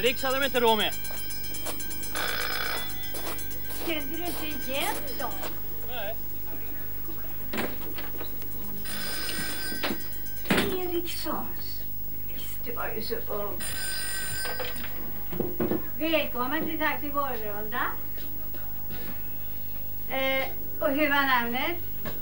Dricks hade de inte råd med. Kände du inte igen dem? Nej. Erikssons. Visst, du var ju så ung. Välkommen till Taxi Borgrunda. Och hur var namnet?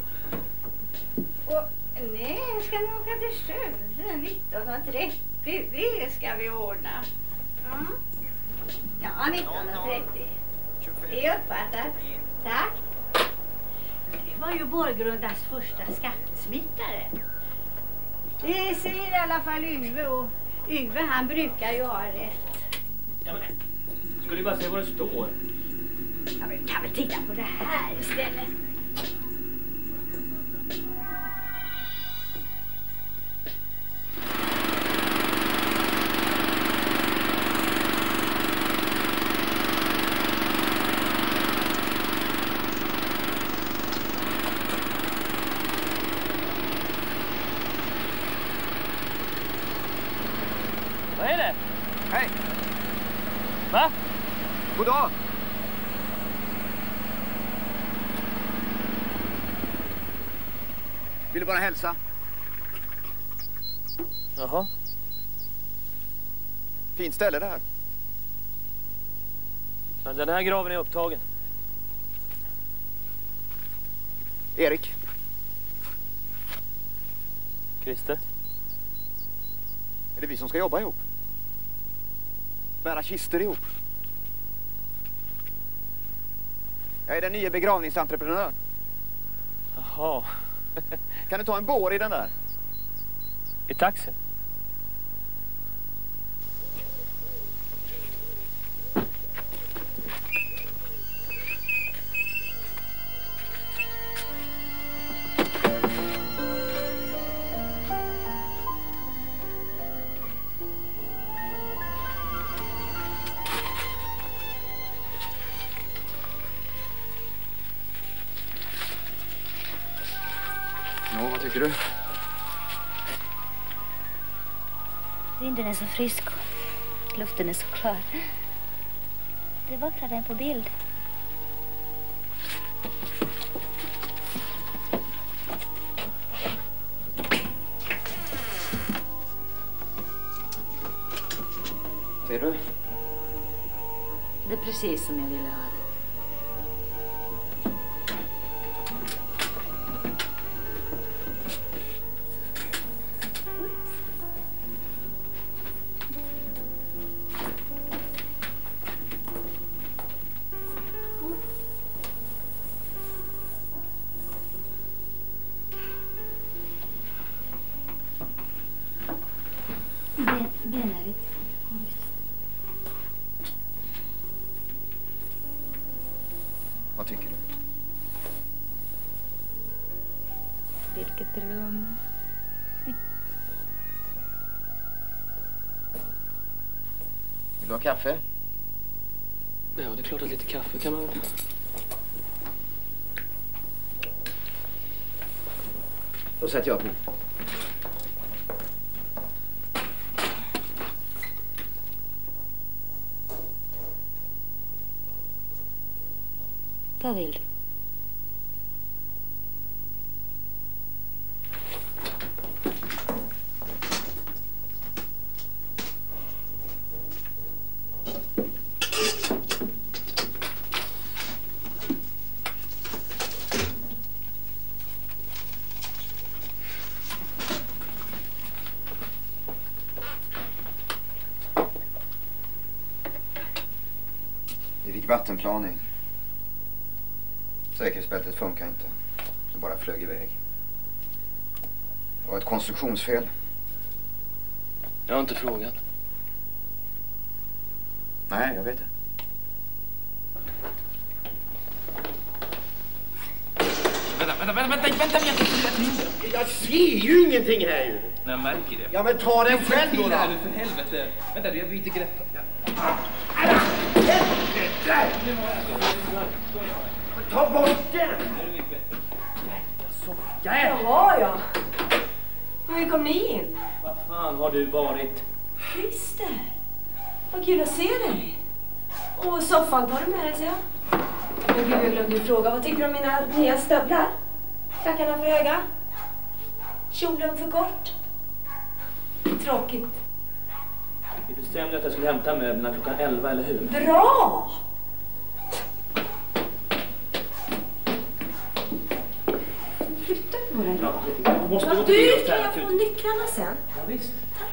Och nej, ska ni åka till Skövde 1930? Det ska vi ordna. Mm. Ja, 1930. Det är uppfattat. Tack. Det var ju Borgrundas första skattesmitare. Det säger i alla fall Yngve, och Yngve han brukar ju ha rätt. Ja, men skulle ju bara se vad det står. Ja, men kan vi titta på det här istället? Vad är det? Hej! Va? God dag! Vill du bara hälsa? Jaha. Fint ställe det här. Men den här graven är upptagen. Erik. Christer. Är det vi som ska jobba ihop? Bära kister ihop? Jag är den nya begravningsentreprenören. Jaha. Kan du ta en bår i den där? I taxin? Ja, vad tycker du? Vinden är så frisk och luften är så klar. Det är vackrare än på bild. Ser du? Det är precis som jag ville ha det. Benäligt. Vad tycker du? Vilket rum. Vill du ha kaffe? Ja, det är klart att lite kaffe kan man väl. Då sätter jag på. Vad vill du? Vi fick vattenplaning. Säkerhetsbältet funkar inte. Så bara flög iväg. Det var ett konstruktionsfel. Jag har inte frågat. Nej, jag vet det. Vänta, jag ser ju ingenting här ju. Jag märker det. Ja, men ta den själv då. Här nu för helvete. Vänta du, jag byter grepp. Ta bort den. Jaha, ja. Hur kom ni in? Vad fan har du varit? Christer. Vad kul att se dig. Och soffan tar du med dig, så jag. Men gud, jag glömde ju fråga. Vad tycker du om mina nya stövlar? Klackarna för höga? Kjolen för kort? Tråkigt. Vi bestämde att jag skulle hämta möblerna klockan 11, eller hur? Bra! Flytta på den. Ja, måste gå Du, till kan jag få nycklarna sen? Ja, visst.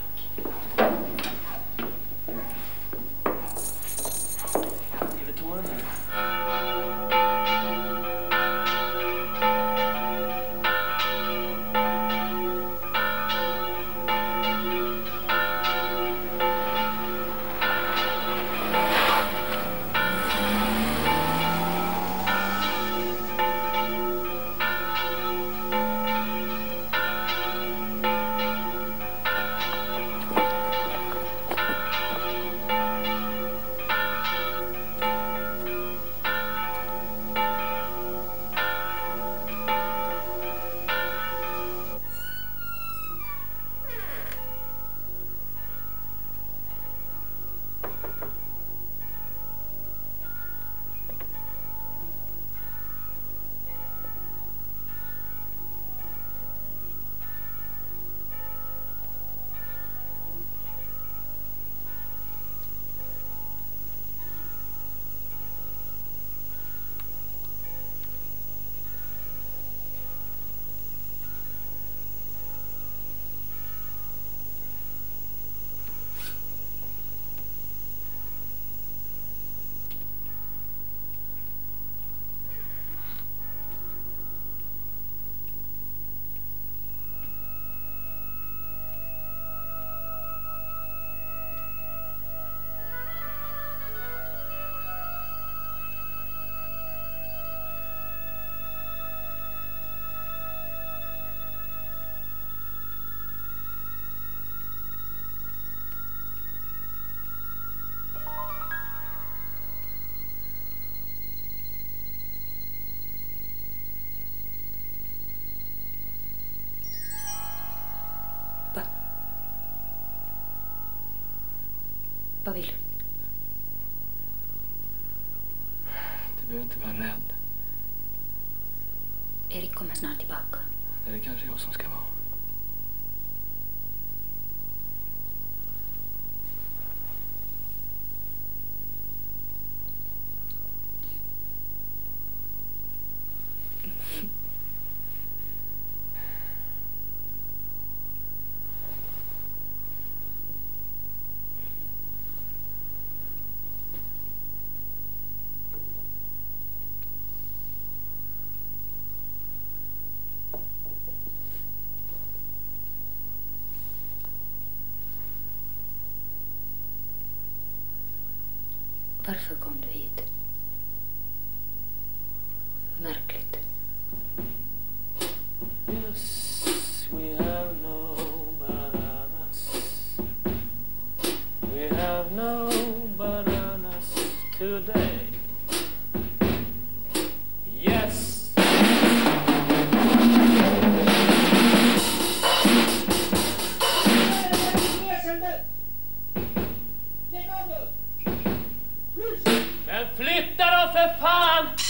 Vad vill du? Du behöver inte vara rädd. Erik kommer snart tillbaka. Det är kanske jag som ska vara. Varför kom du hit? Märkligt. Yes, we have no bananas. We have no bananas today. Yes. Men flytta då för fan!